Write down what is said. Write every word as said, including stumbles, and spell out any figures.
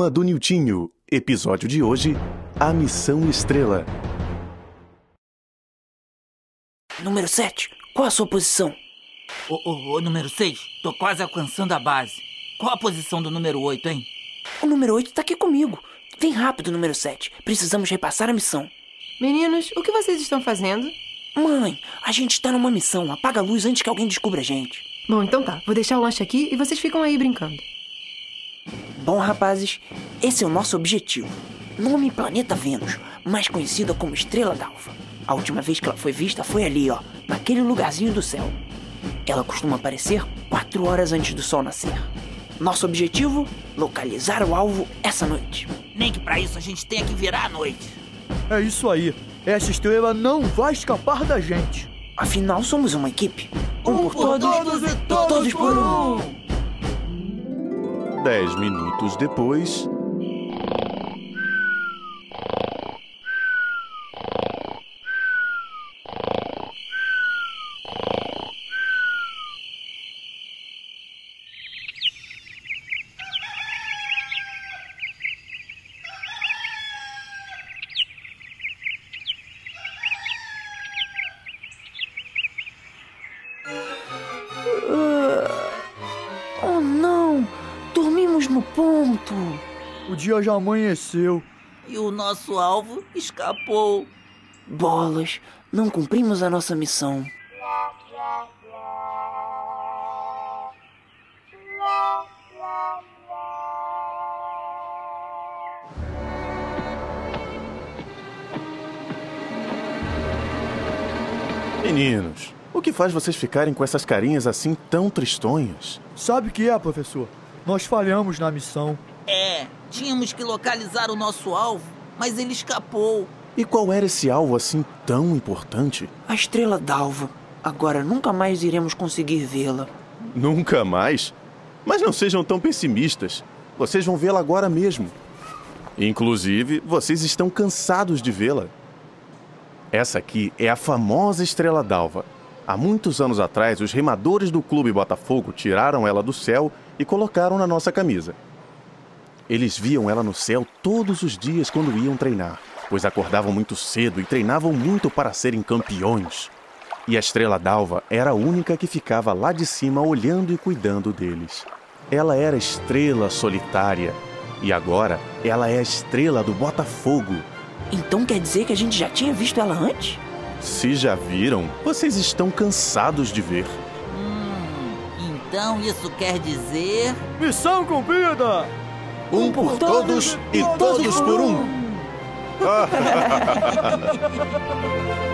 Turma do Niltinho. Episódio de hoje, A Missão Estrela. Número sete, qual a sua posição? Ô, ô, ô, número seis, tô quase alcançando a base. Qual a posição do número oito, hein? O número oito tá aqui comigo. Vem rápido, número sete. Precisamos repassar a missão. Meninos, o que vocês estão fazendo? Mãe, a gente tá numa missão. Apaga a luz antes que alguém descubra a gente. Bom, então tá. Vou deixar o lanche aqui e vocês ficam aí brincando. Bom, rapazes, esse é o nosso objetivo. Nome Planeta Vênus, mais conhecida como Estrela d'Alva. A última vez que ela foi vista foi ali, ó, naquele lugarzinho do céu. Ela costuma aparecer quatro horas antes do sol nascer. Nosso objetivo? Localizar o alvo essa noite. Nem que pra isso a gente tenha que virar a noite. É isso aí. Essa estrela não vai escapar da gente. Afinal, somos uma equipe. Um, Um por por todos, todos e todos, todos por por um. Dez minutos depois... Oh não! Dormimos no ponto! O dia já amanheceu. E o nosso alvo escapou. Bolas, não cumprimos a nossa missão. Meninos, o que faz vocês ficarem com essas carinhas assim tão tristonhas? Sabe o que é, professor? Nós falhamos na missão. É, tínhamos que localizar o nosso alvo, mas ele escapou. E qual era esse alvo assim tão importante? A Estrela d'Alva. Agora nunca mais iremos conseguir vê-la. Nunca mais? Mas não sejam tão pessimistas. Vocês vão vê-la agora mesmo. Inclusive, vocês estão cansados de vê-la. Essa aqui é a famosa Estrela d'Alva. Há muitos anos atrás, os remadores do Clube Botafogo tiraram ela do céu e colocaram na nossa camisa. Eles viam ela no céu todos os dias quando iam treinar, pois acordavam muito cedo e treinavam muito para serem campeões. E a Estrela d'Alva era a única que ficava lá de cima olhando e cuidando deles. Ela era a estrela solitária. E agora, ela é a estrela do Botafogo. Então quer dizer que a gente já tinha visto ela antes? Se já viram, vocês estão cansados de ver. Hum, então isso quer dizer... Missão cumprida! Um por todos e todos por um.